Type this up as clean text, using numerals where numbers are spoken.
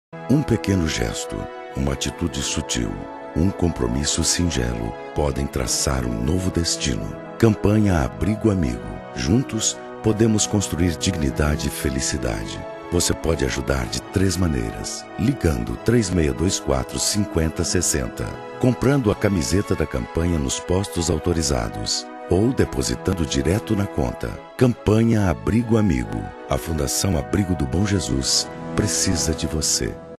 Um pequeno gesto, uma atitude sutil, um compromisso singelo podem traçar um novo destino. Campanha Abrigo Amigo. Juntos, podemos construir dignidade e felicidade. Você pode ajudar de 3 maneiras: ligando 3624 5060, comprando a camiseta da campanha nos postos autorizados ou depositando direto na conta. Campanha Abrigo Amigo. A Fundação Abrigo do Bom Jesus precisa de você.